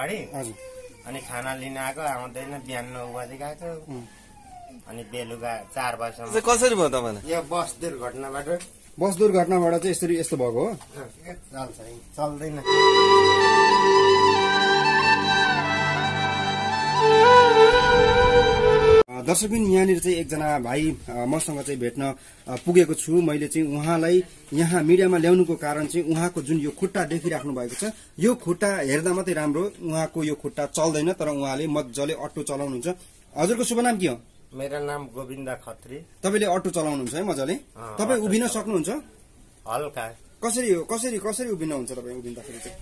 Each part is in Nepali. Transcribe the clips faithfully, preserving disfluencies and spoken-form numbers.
अगाडि अनि खाना लिन आएको आउँदैन बिहान नौ बजे गएको अनि बेलुका चार बजेसम्म कसरी भयो तपाईलाई यो बस दुर्घटनाबाट बस दुर्घटनाबाट चाहिँ यसरी यस्तो भएको हो चल्छ चल्दैन दर्शकबिन यहाँनिर चाहिँ एकजना भाइ मसँग चाहिँ भेट्न पुगेको छु मैले चाहिँ उहाँलाई यहाँ मिडियामा ल्याउनुको कारण चाहिँ उहाँको जुन यो खुट्टा देखिराख्नु भएको छ यो खुट्टा हेर्दा मात्रै राम्रो उहाँको यो खुट्टा चल्दैन तर उहाँले मजाले अटो चलाउनुहुन्छ हजुरको शुभ नाम के हो मेरो नाम गोविन्द खत्री तपाईले अटो चलाउनुहुन्छ है मजाले तपाई उभिन सक्नुहुन्छ हल्का कसरी हो कसरी कसरी उभिन हुन्छ तपाई उभिँदाखेरि चाहिँ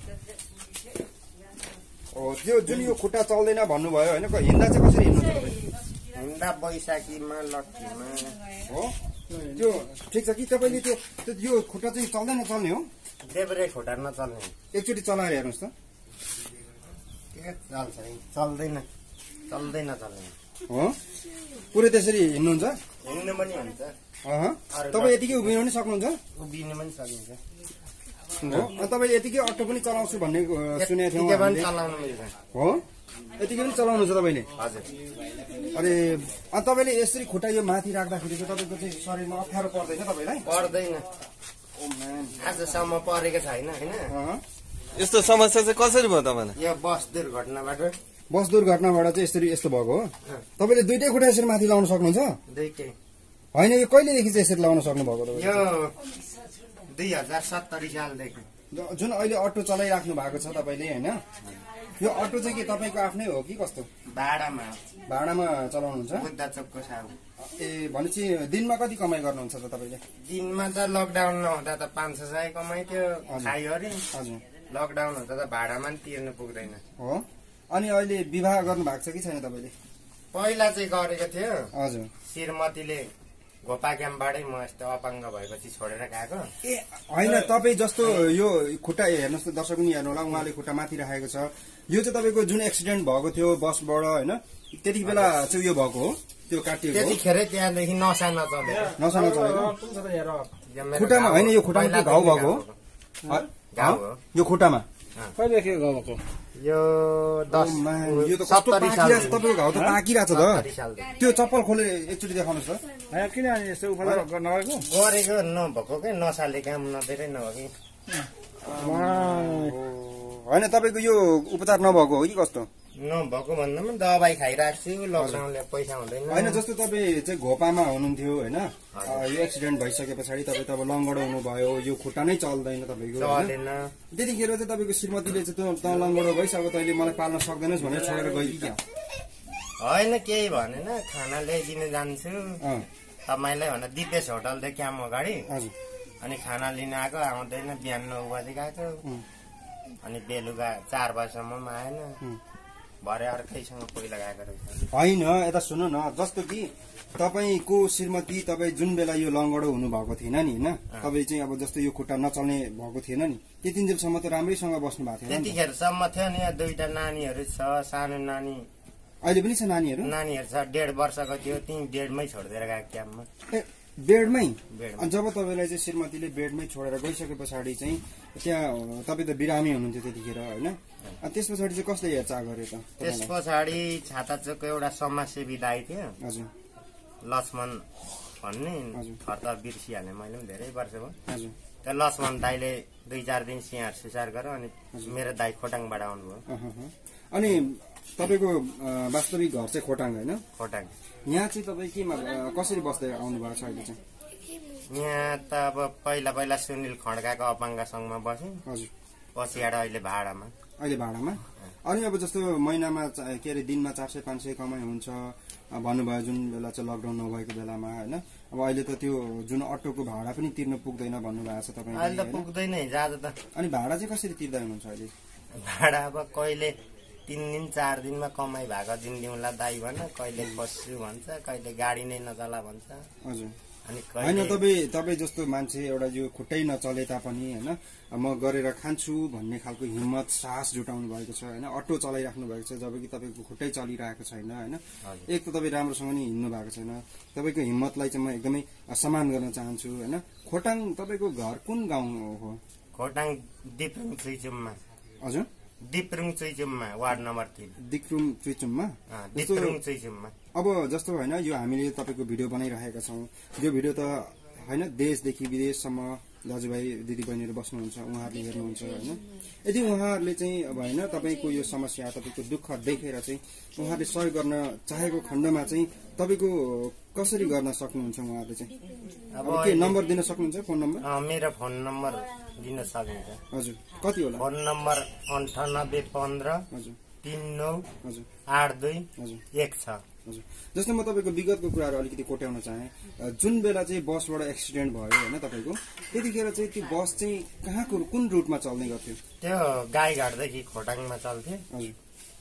ओ त्यो जुन यो खुट्टा चल्दैन भन्नुभयो हैन हिँड्दा चाहिँ कसरी हिँड्नुहुन्छ तपाई हिँड्दा बैशाखीमा लक्कीमा हो त्यो ठिक छ कि तपाईले त्यो यो खुट्टा चाहिँ चल्दैन चल्ने हो देब्रे खुट्टा नचल्ने एकचोटि चलाएर हेर्नुस् त के चल्छ चल्दैन चल्दैन चल्ने हो पुरै त्यसरी हिँड्नुहुन्छ हिँड्नु पनि हुन्छ अह तपाई यतिकै उभिन पनि सक्नुहुन्छ उभिन पनि सकिन्छ हो तपाईले यतिकै अटो पनि चलाउँछु भन्ने सुनेको थियौँ हामीले चलाउनु मिल्छ हो यतिकै पनि चलाउनुहुन्छ तपाईले हजुर अरे अनि तपाईले यसरी खुट्टा यो माथि राख्दाखेरि चाहिँ तपाईको चाहिँ शरीरमा अप्ठ्यारो पर्दैन तपाईलाई पर्दैन ओ म्यान आजसम्म परेको छैन हैन यस्तो समस्या चाहिँ कसरी भयो तपाईलाई यो बस दुर्घटनाबाट बस दुर्घटनाबाट चाहिँ यसरी यस्तो भएको हो तपाईले दुईटै खुट्टा यसरी माथि लाउन सक्नुहुन्छ दुईटै हैन यो कहिलेदेखि चाहिँ यसरी लाउन सक्नु भएको यो दुई हजार सत्तरी सालदेखि जुन अहिले अटो चलाइराख्नु भएको छ तपाईले हैन यो अटो चाहिँ के तपाईको आफ्नै हो कि कस्तो भाडामा भाडामा चलाउनुहुन्छ बुद्ध चोकको साउ ए भनेपछि दिनमा कति कमाइ गर्नुहुन्छ त तपाईले दिनमा त लकडाउन नहुँदा त पाँच छ सय कमाइथ्यो खायो अरे हजुर लकडाउन हुँदा त भाडामा पनि तिर्नु पुग्दैन हो अनि अहिले विवाह गर्नु भएको छ कि छैन तपाईले पहिला चाहिँ गरेको थियो हजुर श्रीमतीले घोपा क्याम्पबाटै म यस्तो अपाङ्ग भएपछि छोडेर गएको ए होइन तपाईँ जस्तो यो खुट्टा हेर्नुहोस् त दर्शक पनि हेर्नु होला उहाँले खुट्टा माथि राखेको छ यो चाहिँ तपाईँको जुन एक्सिडेन्ट भएको थियो बसबाट होइन त्यति बेला चाहिँ यो भएको हो त्यो काटिएको त्यतिखेर त्यहाँदेखि नसा नचलेको नसा नचलेको खुट्टामा होइन यो खुट्टामा घाउ भएको हो घाउ हो यो खुट्टामा कहिलेदेखि गएको यो दस यो त कस्तो पाकिरहेको छ तपाईँको घाउ त पाकिरहेको छ त त्यो चप्पल खोले एकचोटि देखाउनुहोस् त किन यस्तो उफाला नगरेको गरेको नभएको के नसाले काम नदेरै नभएको होइन तपाईँको यो उपचार नभएको हो कि कस्तो नभएको भन्दा पनि दबाई खाइरहेको छु लकडाउनले पैसा हुँदैन होइन जस्तो तपाईँ चाहिँ घोपामा हुनुहुन्थ्यो होइन यो एक्सिडेन्ट भइसके पछाडि तपाईँ तब लङ्गडो हुनुभयो यो खुट्टा नै चल्दैन तपाईँको त्यतिखेर चाहिँ तपाईँको श्रीमतीले चाहिँ त लङ्गडो भइसक्यो तैँले मलाई पाल्न सक्दैनस् भनेर छोडेर गयो कि क्या होइन केही भनेन खाना ल्याइदिन जान्छु तपाईँलाई भनेर दिपेश होटलदेखि आम अगाडि अनि खाना लिन आएको आउँदैन बिहान नौ बजे गएको अनि बेलुका चार बजेसम्म आएन भरे अर्कैसँग पहिला गएको रहेछ होइन यता सुन्नु न जस्तो कि तपाईँको श्रीमती तपाईँ जुन बेला यो लङ्गडो हुनुभएको थिएन नि होइन तपाईँ चाहिँ अब जस्तो यो खुट्टा नचल्ने भएको थिएन नि त्यति जेलसम्म त राम्रैसँग बस्नु भएको थियो त्यतिखेरसम्म थियो नि दुईटा नानीहरू छ सानो नानी अहिले पनि छ नानीहरू नानीहरू छ डेढ वर्षको थियो त्यही डेढमै छोडिदिएर गएको क्याम्पमा बेडमै जब तपाईँलाई चाहिँ श्रीमतीले बेडमै छोडेर गइसके पछाडि चाहिँ त्यहाँ तपाईँ त बिरामी हुनुहुन्थ्यो त्यतिखेर होइन त्यस पछाडि चाहिँ कसले हेरचाह गर्यो त त्यस पछाडि छाताचोकको एउटा समाजसेवी दाइ थियो हजुर लक्ष्मण भन्ने खर्च बिर्सिहालेँ मैले पनि धेरै वर्ष भयो हजुर त्यो लक्ष्मण दाइले दुई चार दिन स्याहार सुसार गर्यो अनि मेरो दाइ खोटाङबाट आउनुभयो अनि तपाईँको वास्तविक घर चाहिँ खोटाङ होइन खोटाङ यहाँ चाहिँ तपाईँ केमा कसरी बस्दै आउनु भएको छ अहिले चाहिँ यहाँ त अब पहिला पहिला सुनिल खड्काको अपाङ्ग सङ्घमा बसेँ हजुर पछि आएर अहिले भाडामा अहिले भाडामा अनि अब जस्तो महिनामा के अरे दिनमा चार सय पाँच सय कमाइ हुन्छ भन्नुभयो जुन बेला चाहिँ लकडाउन नभएको बेलामा होइन अब अहिले त त्यो जुन अटोको भाडा पनि तिर्न पुग्दैन भन्नुभएको छ तपाईँ अहिले त पुग्दैन ज्यादा त अनि भाडा चाहिँ कसरी तिर्दै हुनुहुन्छ अहिले भाडा अब कहिले तिन दिन चार दिनमा कमाइ भएको दिन दिउँला दाइ भन कहिले बस्छु भन्छ कहिले गाडी नै नचला भन्छ हजुर अनि होइन तपाईँ तपाईँ जस्तो मान्छे एउटा यो खुट्टै नचले तापनि होइन म गरेर खान्छु भन्ने खालको हिम्मत साहस जुटाउनु भएको छ होइन अटो चलाइराख्नु भएको छ जब कि तपाईँको खुट्टै चलिरहेको छैन होइन एक त तपाईँ राम्रोसँग नि हिँड्नु भएको छैन तपाईँको हिम्मतलाई चाहिँ म एकदमै सम्मान गर्न चाहन्छु होइन खोटाङ तपाईँको घर कुन गाउँ हो खोटाङ दिप्रुङ थ्रिचुममा हजुर दिप्रुङ चुइचुममा वार्ड नम्बर तीन दिक्रुम चुइचुममा दिप्रुङ चुइचुममा। अब जस्तो होइन यो हामीले तपाईँको भिडियो बनाइरहेका छौँ, यो भिडियो त होइन देशदेखि विदेशसम्म दाजुभाइ दिदीबहिनीहरू बस्नुहुन्छ, उहाँहरूले हेर्नुहुन्छ होइन। यदि उहाँहरूले चाहिँ अब होइन तपाईँको यो समस्या तपाईँको दुःख देखेर चाहिँ उहाँहरूले सहयोग गर्न चाहेको खण्डमा चाहिँ तपाईँको कसरी गर्न सक्नुहुन्छ उहाँहरूले चाहिँ? अब के नम्बर दिन सक्नुहुन्छ, फोन नम्बर? मेरो फोन नम्बर दिन सकिन्छ। हजुर कति होला? फोन नम्बर अन्ठानब्बे पन्ध्र हजुर तिन नौ हजुर आठ दुई हजुर एक छ। हजुर जस्तो म तपाईँको विगतको कुराहरू अलिकति कोट्याउन चाहेँ। जुन बेला चाहिँ बसबाट एक्सिडेन्ट भयो होइन तपाईँको, त्यतिखेर चाहिँ त्यो बस चाहिँ कहाँको कुन रुटमा चल्ने गर्थ्यो? त्यो गाईघाटदेखि खोटाङमा चल्थ्यो। हजुर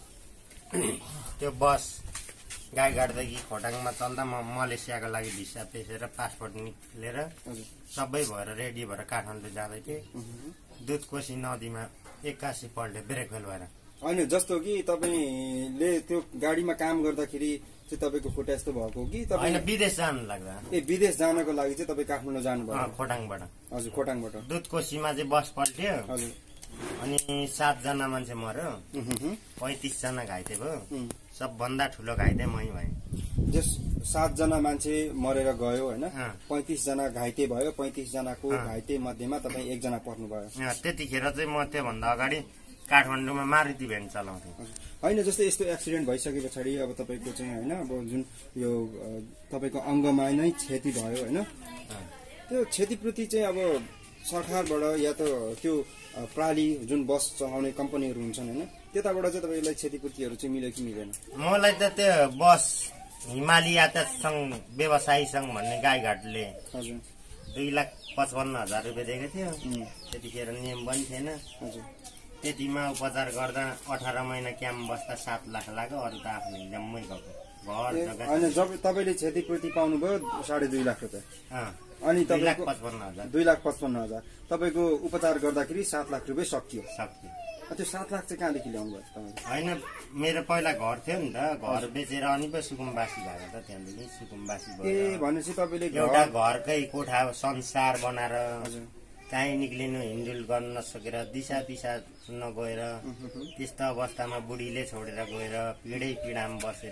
त्यो बस गाईघाटदेखि खोटाङमा चल्दा म मलेसियाको लागि भिसा पेसेर पासपोर्ट निक्लेर सबै भएर रेडी भएर काठमाडौँ जाँदै थिएँ। दुधकोशी नदीमा एक्कासी पल्टे ब्रेक फेल भएर। होइन जस्तो कि तपाईँले त्यो गाडीमा काम गर्दाखेरि चाहिँ तपाईँको खुट्टा यस्तो भएको कि होइन विदेश जानु लाग्दा? ए विदेश जानको लागि चाहिँ तपाईँ काठमाडौँ जानुभयो? खोटाङबाट। हजुर खोटाङबाट। दुधकोशीमा चाहिँ बस पल्ट्यो। हजुर अनि सातजना मान्छे मर्यो, पैँतिसजना घाइते भयो। सबभन्दा ठुलो घाइते मै भएँ। जस सातजना मान्छे मरेर गयो होइन, पैँतिसजना घाइते भयो। पैँतिसजनाको घाइते मध्येमा तपाईँ एकजना पर्नुभयो। त्यतिखेर चाहिँ म त्योभन्दा अगाडि काठमाडौँमा मारुति भ्यान चलाउँथेँ। होइन जस्तै यस्तो एक्सिडेन्ट भइसके पछाडि अब तपाईँको चाहिँ होइन अब जुन यो तपाईँको अङ्गमा नै क्षति भयो होइन, त्यो क्षतिपूर्ति चाहिँ अब सरकारबाट या त त्यो प्राली जुन बस चलाउने कम्पनीहरू हुन्छन् होइन, त्यताबाट चाहिँ तपाईँलाई क्षतिपूर्तिहरू चाहिँ मिल्यो कि मिलेन? मलाई त त्यो बस हिमाली यातायात सङ्घ व्यवसायी सङ्घ भन्ने गाईघाटले हजुर दुई लाख पचपन्न हजार रुपियाँ दिएको थियो। त्यतिखेर नियम पनि थिएन। हजुर त्यतिमा उपचार गर्दा अठार महिना क्याम्प बस्दा सात लाख लाग्यो। अरू त आफ्नो जम्मै गएको घर जग्गा। होइन जब तपाईँले क्षतिपूर्ति पाउनुभयो साढे दुई लाख रुपियाँ, अनि तपाईँको पचपन्न हजार दुई लाख पचपन्न हजार तपाईँको उपचार गर्दाखेरि सात लाख रुपियाँ सकियो। सक्यो। त्यो सात लाख चाहिँ कहाँदेखि ल्याउनु भयो तपाईँले? होइन मेरो पहिला घर थियो नि त, घर बेचेर अनि पो सुकुम्बासी भएको त, त्यहाँदेखि सुकुम्बासी भयो। ए भनेपछि तपाईँले एउटा घरकै कोठा संसार बनाएर काहीँ निक्लिनु हिँडुल गर्न नसकेर दिशा पिसा नगएर त्यस्तो अवस्थामा बुढीले छोडेर गएर पिँढै पीडामा बसेर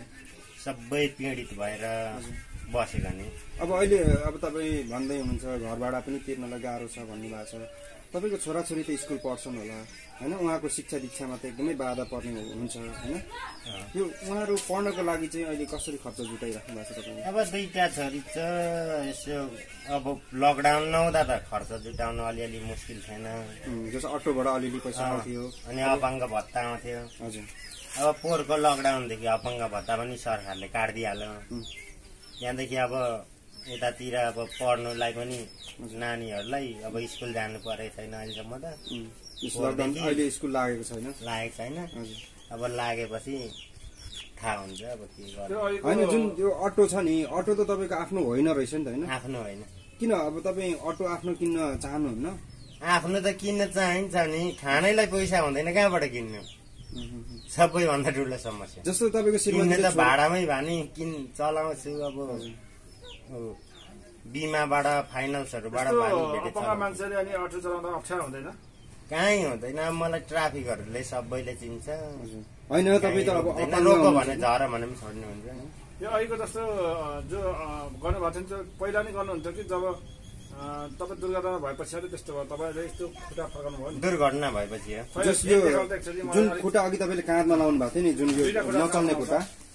सबै पीडित भएर बसेका नि। अब अहिले अब तपाईँ भन्दै हुनुहुन्छ घर भाडा पनि तिर्नलाई गाह्रो छ भन्नुभएको छ। तपाईँको छोराछोरी त स्कुल पढ्छन् होला होइन, उहाँको शिक्षा दीक्षामा त एकदमै बाधा पर्ने हुन्छ होइन। यो उहाँहरू पढ्नको लागि चाहिँ अहिले कसरी खर्च जुटाइराख्नु भएको छ तपाईँले? अब दुईवटा छोरी छ, यसो अब लकडाउन नहुँदा त खर्च जुटाउनु अलिअलि मुस्किल थिएन। जस्तो अटोबाट अलिअलि पैसा आउँथ्यो अनि अपाङ्ग भत्ता आउँथ्यो। हजुर अब पोहोरको लकडाउनदेखि अपाङ्ग भत्ता पनि सरकारले काटिदिइहाल्यो। त्यहाँदेखि अब यतातिर अब पढ्नुलाई पनि नानीहरूलाई अब स्कुल जानु परेको छैन अहिलेसम्म त। अहिले स्कुल लागेको छैन लागेको छैन अब लागेपछि थाहा हुन्छ अब के गर्नु। होइन जुन त्यो अटो छ नि, अटो त तपाईँको आफ्नो होइन रहेछ नि त होइन? आफ्नो होइन। किन अब तपाईँ अटो आफ्नो किन्न चाहनुहुन्न? आफ्नो त किन्न चाहिन्छ नि, खानैलाई पैसा हुँदैन कहाँबाट किन्नु, सबैभन्दा ठुलो समस्या। जस्तो तपाईँको किन्ने त भाडामै भए किन चलाउँछु। अब बिमाबाट फाइनेन्सहरूबाट मान्छेले अनि अटो चलाउँदा अप्ठ्यारो हुँदैन? कहीँ हुँदैन। मलाई ट्राफिकहरूले सबैले चिन्छ। होइन तपाईँ त अब रोको भने झर भने पनि छोड्ने हुन्छ। यो अहिलेको जस्तो जो गर्नुभएको थियो पहिला नै गर्नुहुन्थ्यो कि जब तपाईँ दुर्घटना भएपछि त्यस्तो भयो? तपाईँले यस्तो खुट्टा फर्काउनु भयो? दुर्घटना भएपछि जुन खुट्टा अघि तपाईँले काँधमा लाउनु भएको थियो नि, जुन यो नचल्ने खुट्टा,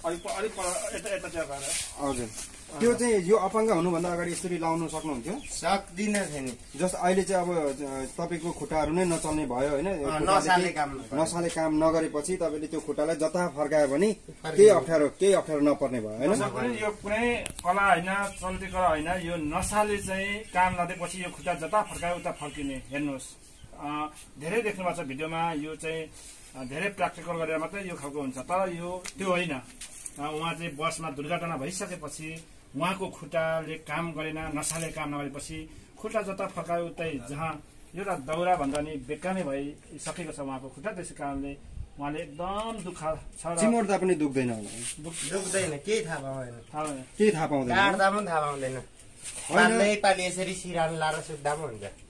हजुर त्यो चाहिँ यो अपाङ्ग हुनुभन्दा अगाडि यसरी लाउनु सक्नुहुन्थ्यो? सक्दिनँ थियो नि। जस्तो अहिले चाहिँ अब तपाईँको खुट्टाहरू नै नचल्ने भयो होइन, नसाले काम नगरेपछि तपाईँले त्यो खुट्टालाई जता फर्कायो भने केही अप्ठ्यारो केही अप्ठ्यारो नपर्ने भयो होइन? यो कुनै कला होइन, चल्ती कला होइन, यो नसाले चाहिँ काम नदिएपछि यो खुट्टा जता फर्कायो उता फर्किने। हेर्नुहोस् धेरै देख्नु भएको छ भिडियोमा, यो चाहिँ धेरै प्र्याक्टिकल गरेर मात्रै यो खालको हुन्छ। तर यो त्यो होइन। उहाँ चाहिँ बसमा दुर्घटना भइसकेपछि उहाँको खुट्टाले काम गरेन, नसाले काम नगरेपछि खुट्टा जता फर्कायो उतै जहाँ एउटा दौरा भन्दा नि बेकामै भइसकेको छ उहाँको खुट्टा। त्यसै कारणले उहाँले एकदम दुःख छ। चिमोड्दा पनि दुख्दैन होला? दुख्दैन, केही थाहा पाउँदैन। केही थाहा पाउँदैन, काट्दा पनि थाहा पाउँदैन। पालै पालि यसरी सिरान लाएर सुत्दा पनि हुन्छ।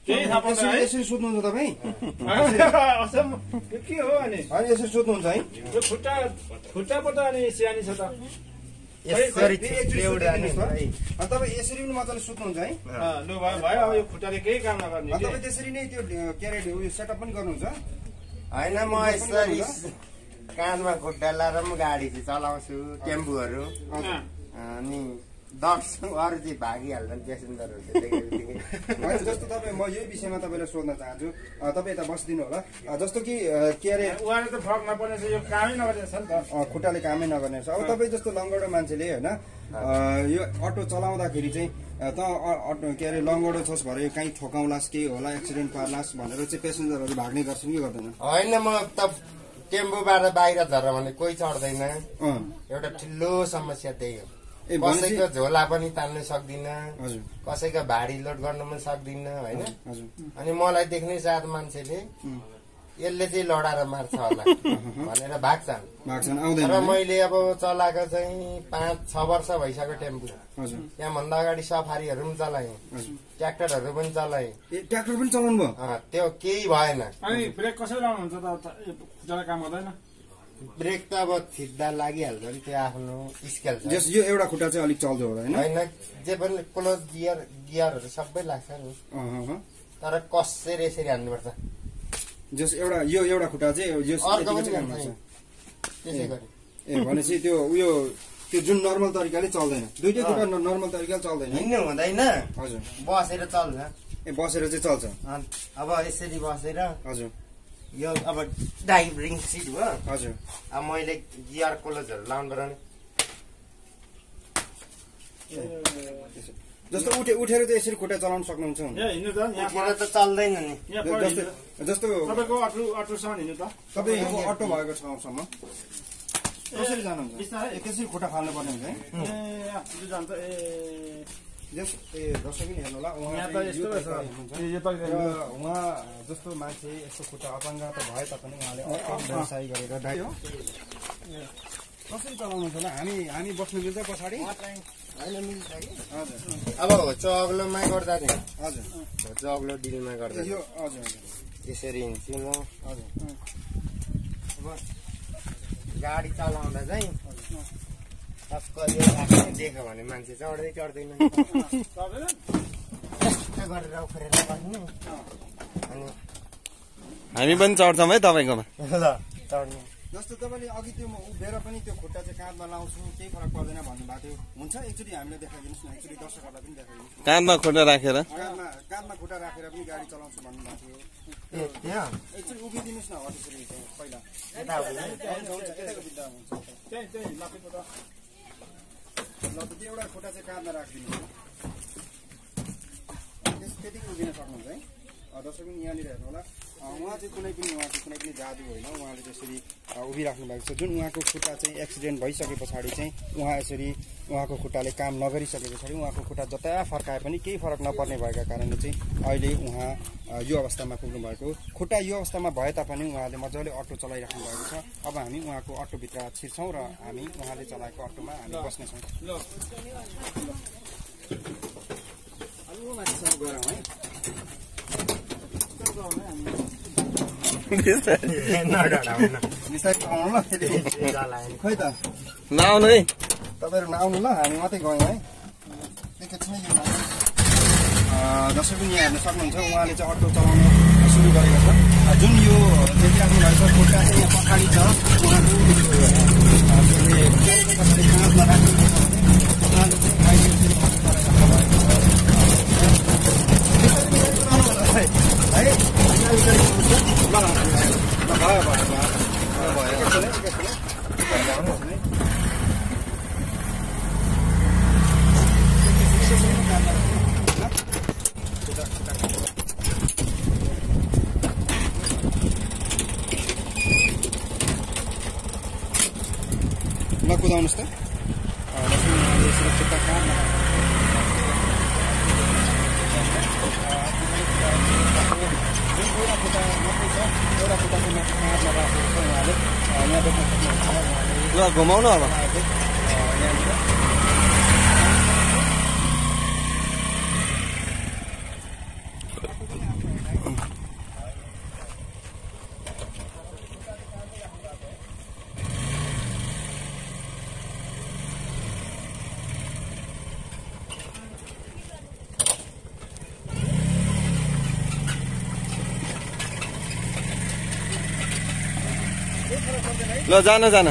केही थाहा पाउँदैन है? यसरी सोध्नुहुन्छ तपाईँ? असम के हो अनि होइन यसरी सोध्नुहुन्छ है? यो खुट्टा खुट्टा पो त अनि सानी छ त यसरी एउटा नि अनि तपाईँ यसरी पनि मजाले सुत्नुहुन्छ है? लु भयो भयो अब यो खुट्टाले केही काम नगर्ने अनि तपाईँ त्यसरी नै त्यो के अरे उयो सेटअप पनि गर्नुहुन्छ? होइन म यसरी काँधमा खुट्टा लाएर पनि गाडी चाहिँ चलाउँछु टेम्पोहरू अनि दर्शक अरू चाहिँ भागिहाल्छन् पेसेन्जरहरू होइन जस्तो तपाईँ म यही विषयमा तपाईँलाई सोध्न चाहन्छु तपाईँ यता बसिदिनु होला जस्तो कि के अरे उहाँले त फरक नपर्ने यो कामै नगर्ने छ नि त खुट्टाले कामै नगर्ने छ अब तपाईँ जस्तो लङ्गडो मान्छेले होइन यो अटो चलाउँदाखेरि चाहिँ त अटो के अरे लङ्गडो छोस् भरे काहीँ ठोकाउलास् केही होला एक्सिडेन्ट पार्लास् भनेर चाहिँ पेसेन्जरहरू भाग्ने गर्छन् कि गर्दैन? होइन म त टेम्पोबाट बाहिर झर भने कोही चढ्दैन एउटा ठुलो समस्या त्यही हो कसैको झोला पनि तान्नु सक्दिन कसैको भाडी लोड गर्नु पनि सक्दिन होइन अनि मलाई देख्ने साथ मान्छेले यसले चाहिँ लडाएर मार्छ होला भनेर भाग्छन् र मैले अब चलाएको चाहिँ पाँच छ वर्ष भइसक्यो टेम्पो त्यहाँभन्दा अगाडि सफारीहरू पनि चलाएँ ट्र्याक्टरहरू पनि चलाएँ ट्र्याक्टर पनि चलाउनु भयो त्यो केही भएन अनि ब्रेक कसरी लाउनुहुन्छ त खुट्टाले काम गर्दैन ब्रेक त अब थिच्दा लागिहाल्छ नि त्यो आफ्नो स्केल छ यो एउटा खुट्टा चाहिँ अलिक चल्छ होला होइन होइन जे पनि क्लोज गियर गियरहरू सबै लाग्छ नि तर कसरी यसरी हान्नुपर्छ जस एउटा यो एउटा खुट्टा चाहिँ यो त्यसै गरी ए भनेपछि त्यो उयो त्यो जुन नर्मल तरिकाले चल्दैन दुईटै खुट्टा नर्मल तरिकाले चल्दैन हिँड्नु हुँदैन हजुर बसेर चल्छ ए बसेर चाहिँ चल्छ अब यसरी बसेर हजुर यो अब ड्राइभिङ सिट हो हजुर अब मैले गियर क्लोजहरू लाउनु पर्यो जस्तो उठे उठेर चाहिँ यसरी खुट्टा चलाउन सक्नुहुन्छ उठेर त चल्दैन नि जस्तो तपाईँको अटो अटोसम्म हिँड्नु त तपाईँको अटो भएको ठाउँसम्म कसरी जानुहुन्छ त्यसरी खुट्टा फाल्नु पर्ने हुन्छ है जान्छ ए जस ए दर्शक पनि हेर्नु होला उहाँ जस्तो मान्छे यस्तो खुट्टा अपाङ्ग त भए तापनि उहाँले व्यवसाय गरेर ड्राइभ कसरी चलाउनुहुन्छ होला हामी हामी बस्नु मिल्छ पछाडि अब चग्लोमा गर्दा नि हजुर चग्लो डिलमा गर्दा यो हजुर हजुर यसरी हिँड्छु म हजुर अब गाडी चलाउँदा चाहिँ टक्क यो देख्यो भने मान्छे चढ्दै चढ्दैन गरेर उफ्रेर बस्नु अनि हामी पनि चढ्छौँ है तपाईँकोमा ल चढ्नु जस्तो तपाईँले अघि त्यो उभिएर पनि त्यो खुट्टा चाहिँ काँधमा लाउँछु केही फरक पर्दैन भन्नुभएको थियो हुन्छ एकचोटि हामीलाई देखाइदिनुहोस् न एकचोटि दर्शकहरूलाई पनि देखाइदिनुहोस् काँधमा खुट्टा राखेर काँधमा काँधमा खुट्टा राखेर पनि गाडी चलाउँछु भन्नुभएको थियो एकचोटि उभिदिनुहोस् न हो त्यसरी पहिला ल त त्यो एउटा खुट्टा चाहिँ काँधमा राखिदिनुहोस् त्यतिकै उभिन सक्नुहुन्छ है दर्शक पनि यहाँनिर हेर्नु होला उहाँ चाहिँ कुनै पनि उहाँको कुनै पनि जादु होइन उहाँले त्यसरी उभिराख्नु भएको छ जुन उहाँको खुट्टा चाहिँ एक्सिडेन्ट भइसके पछाडि चाहिँ उहाँ यसरी उहाँको खुट्टाले काम नगरिसके पछाडि उहाँको खुट्टा जता फर्काए पनि केही फरक नपर्ने भएका कारणले चाहिँ अहिले उहाँ यो अवस्थामा पुग्नु भएको खुट्टा यो अवस्थामा भए तापनि उहाँले मजाले अटो चलाइराख्नु भएको छ अब हामी उहाँको अटोभित्र छिर्छौँ र हामी उहाँले चलाएको अटोमा हामी बस्नेछौँ गरौँ है खै त नआउनु है तपाईँहरू नआउनु ल हामी मात्रै गयौँ है एकैछिनै यो दर्शक पनि यहाँ हेर्न सक्नुहुन्छ उहाँले चाहिँ अटो चलाउन सुरु गरेको छ जुन यो देखिराख्नु भएको छ खुट्टा चाहिँ यहाँ पछाडि छ उहाँको काँधमा राख्नु उहाँले चाहिँ है भयो भयो ल कुदाउनुहोस् त सुरक्षित काममा एउटा खुट्टा मात्रै छ एउटा खुट्टा चाहिँ माथि काँधमा राखेको छ उहाँले यहाँ देख्न सक्नुहुन्छ ल घुमाउनु अब ल जान जान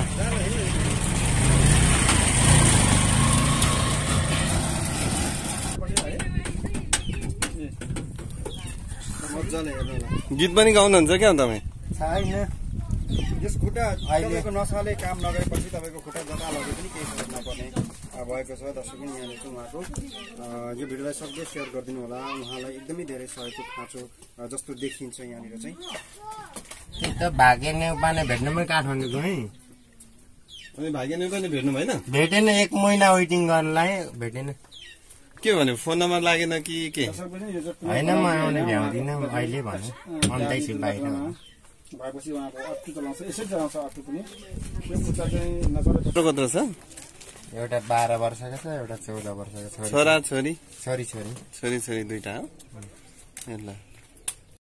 मजाले हेर्नु गीत पनि गाउनुहुन्छ क्या तपाईँ छैन यस खुट्टा तपाईँको नसाले काम नगरेपछि तपाईँको खुट्टा जता लगे पनि केही फरक नपर्ने भएको छ। दर्शकगण यहाँले चाहिँ उहाँको यो भिडियोलाई सक्दै सेयर गरिदिनु होला। उहाँलाई एकदमै धेरै सहयोगको खाँचो जस्तो देखिन्छ यहाँनिर चाहिँ। त्यही त भागे नेपालले भेट्नुमै काठमाडौँको है अनि भाग्य नेपालले भेट्नु भएन भेटेन एक महिना वेटिङ गर्नलाई भेटेन के भन्यो फोन नम्बर लागेन कि के होइन म आउने भ्याउँदिनँ अहिले भने अन्तै छु बाहिर भएपछि उहाँको अट्टु चलाउँछ यसै चलाउँछ अट्टु पनि यो खुट्टा चाहिँ नचले कत्रो छ एउटा बाह्र वर्षको छ एउटा चौध वर्षको छ छोरा छोरी छोरी छोरी छोरी छोरी दुईटा हो ल